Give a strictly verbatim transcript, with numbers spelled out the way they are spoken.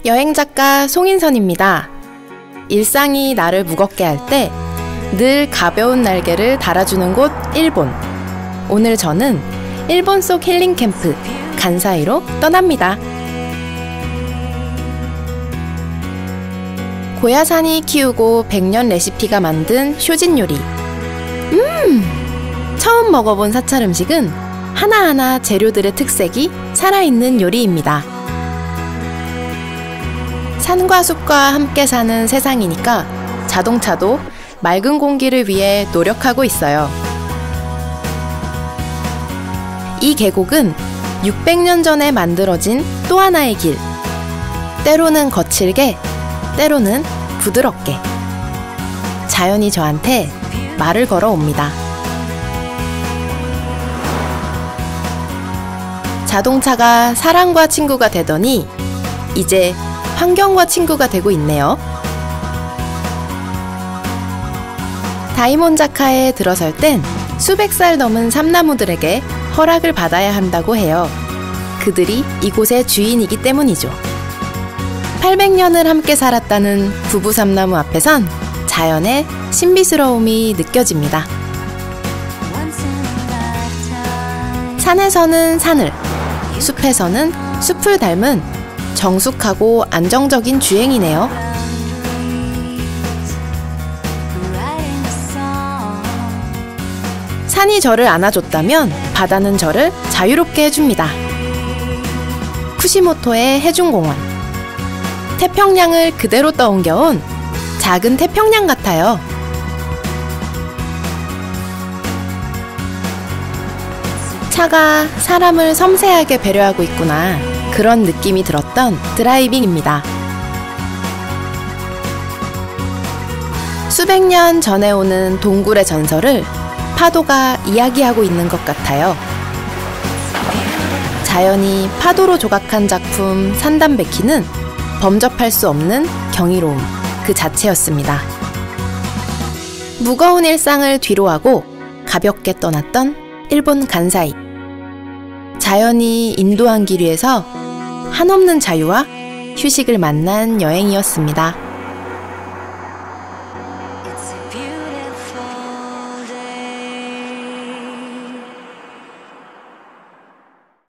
여행작가 송인선입니다. 일상이 나를 무겁게 할 때 늘 가벼운 날개를 달아주는 곳 일본. 오늘 저는 일본 속 힐링 캠프 간사이로 떠납니다. 고야산이 키우고 백년 레시피가 만든 쇼진 요리. 음! 처음 먹어본 사찰 음식은 하나하나 재료들의 특색이 살아있는 요리입니다. 산과 숲과 함께 사는 세상이니까 자동차도 맑은 공기를 위해 노력하고 있어요. 이 계곡은 육백 년 전에 만들어진 또 하나의 길. 때로는 거칠게, 때로는 부드럽게. 자연이 저한테 말을 걸어옵니다. 자동차가 사람과 친구가 되더니 이제 환경과 친구가 되고 있네요. 다이몬자카에 들어설 땐 수백 살 넘은 삼나무들에게 허락을 받아야 한다고 해요. 그들이 이곳의 주인이기 때문이죠. 팔백 년을 함께 살았다는 부부 삼나무 앞에선 자연의 신비스러움이 느껴집니다. 산에서는 산을, 숲에서는 숲을 닮은 정숙하고 안정적인 주행이네요. 산이 저를 안아줬다면 바다는 저를 자유롭게 해줍니다. 쿠시모토의 해중공원. 태평양을 그대로 떠옮겨온 작은 태평양 같아요. 차가 사람을 섬세하게 배려하고 있구나, 그런 느낌이 들었던 드라이빙입니다. 수백 년 전에 오는 동굴의 전설을 파도가 이야기하고 있는 것 같아요. 자연이 파도로 조각한 작품 산담베키는 범접할 수 없는 경이로움 그 자체였습니다. 무거운 일상을 뒤로하고 가볍게 떠났던 일본 간사이. 자연이 인도한 길 위에서 한없는 자유와 휴식을 만난 여행이었습니다.